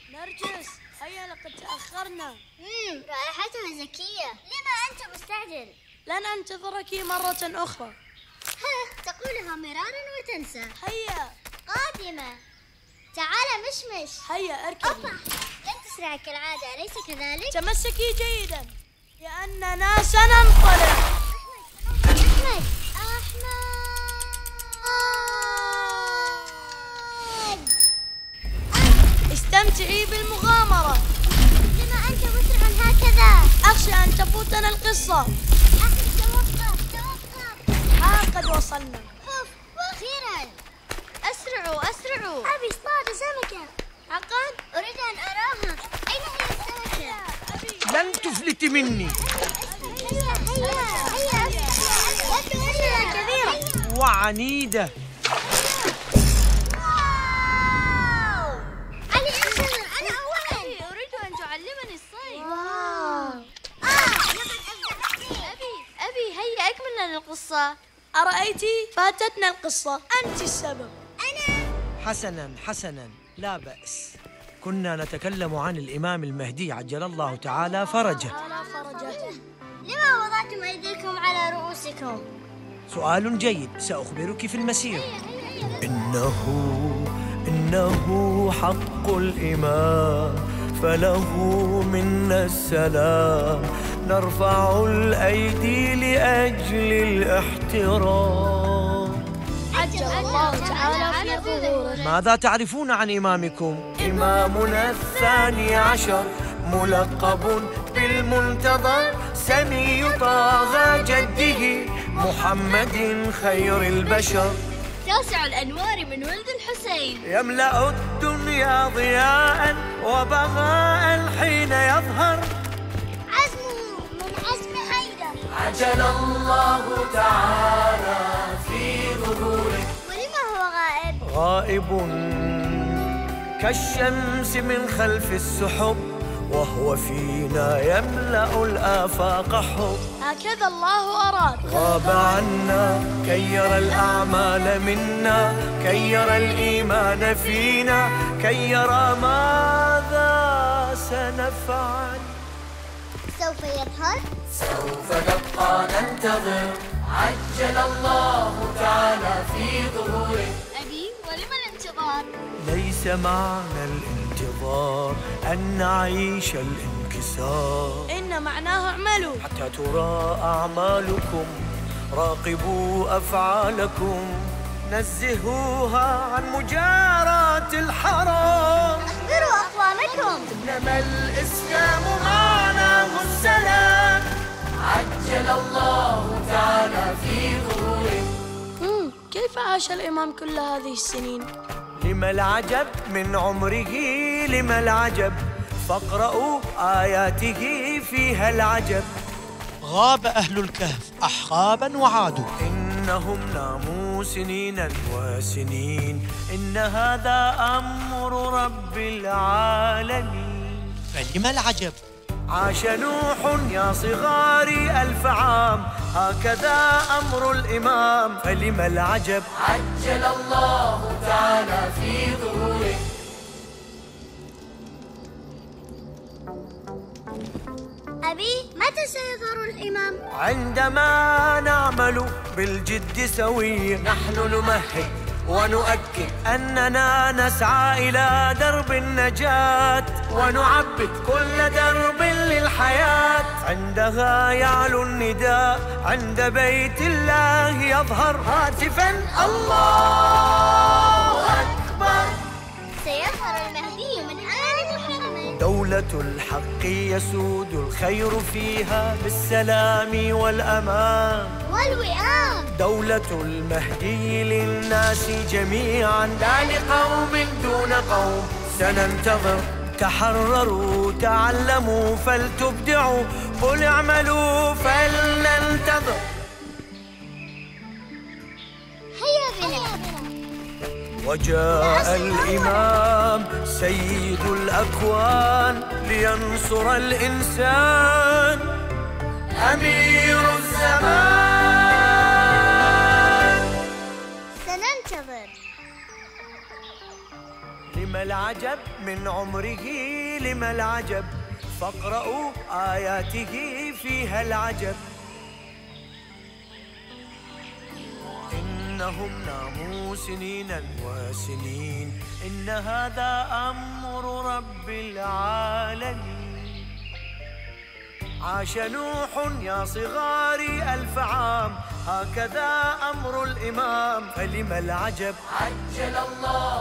نرجس هيا لقد تأخرنا. رائحتها زكية. لما أنت مستعجل؟ لن أنتظرك مرة أخرى. تقولها مرارا وتنسى. هيا قادمة. تعال مشمش. هيا اركبي. لن تسرع كالعادة أليس كذلك؟ تمسكي جيدا لأننا سننطلق. أحمد استمتعي بالمغامرة. لما أنت مسرع هكذا؟ أخشى أن تفوتنا القصة. أحمد توقف. قد وصلنا. وأخيرا أسرعوا. أبي اصطاد سمكة. عقل أريد أن أراها. أين هي السمكة؟ لن تفلت مني. هيا كبيرة وعنيدة. علي انتظر أنا أولا. أريد أن تعلمني الصيد. أبي هيا أكمل لنا القصة. أرأيتِ فاتتنا القصة، أنت السبب. حسنا لا بأس. كنا نتكلم عن الإمام المهدي عجل الله تعالى فرجه. لما وضعتم أيديكم على رؤوسكم؟ سؤال جيد، سأخبرك في المسير. إنه حق الإمام فله منا السلام، نرفع الأيدي لأجل الاحترام. عجل الله تعالى في ظهوره. ماذا تعرفون عن إمامكم؟ إمامنا الثاني عشر ملقب بالمنتظر، سمي طه جده محمد خير البشر، تاسع الأنوار من ولد الحسين، يملأ الدنيا ضياء وبهاء حين يظهر، عزمه من عزم حيدر، عجل الله تعالى في ظهوره. ولما هو غائب؟ غائب كالشمس من خلف السحب، وهو فينا يملأ الآفاق حب. هكذا الله أراد. غاب عنا كي يرى الأعمال منا، كي يرى الإيمان فينا، كي يرى ماذا سنفعل. سوف يظهر؟ سوف نبقى ننتظر، عجل الله تعالى في ظهوره. أبي ولم الانتظار؟ ليس معنى الانتظار أن نعيش الانكسار، إن معناه اعملوا حتى ترى أعمالكم، راقبوا أفعالكم، نزهوها عن مجاراة الحرام. أخبروا أقوامكم. إنما الإسلام معناه السلام، عجل الله تعالى في ظهوره. كيف عاش الإمام كل هذه السنين؟ لما العجب من عمره، لما العجب، فاقرأوا آياته فيها العجب. غاب أهل الكهف أحقابا وعادوا، إنهم ناموا سنينا وسنين، إن هذا أمر رب العالمين. فلما العجب؟ عاش نوح يا صغاري 1000 عام، هكذا أمر الإمام، فلما العجب؟ عجل الله تعالى في ظهوره. أبي متى سيظهر الإمام؟ عندما نعمل بالجد سويا، نحن نمهد ونؤكد أننا نسعى إلى درب النجاة، ونعبد كل درب للحياة. عندها يعلو النداء، عند بيت الله يظهر هاتفا الله أكبر. سيظهر المهدي من آل محمد. دولة الحق يسود الخير فيها بالسلام والأمان والوئام. دولة المهدي للناس جميعا، لا لقوم دون قوم. سننتظر، تحرروا تعلموا فلتبدعوا، قل اعملوا فلننتظر. هيا بنا. وجاء الإمام سيد الأكوان لينصر الإنسان، أمير الزمان. سننتظر. لما العجب من عمره لما العجب، فاقرأوا آياته فيها العجب. إنهم ناموا سنينا وسنين، إن هذا أمر رب العالمين. عاش نوح يا صغاري 1000 عام، هكذا أمر الإمام، فلما العجب عجل الله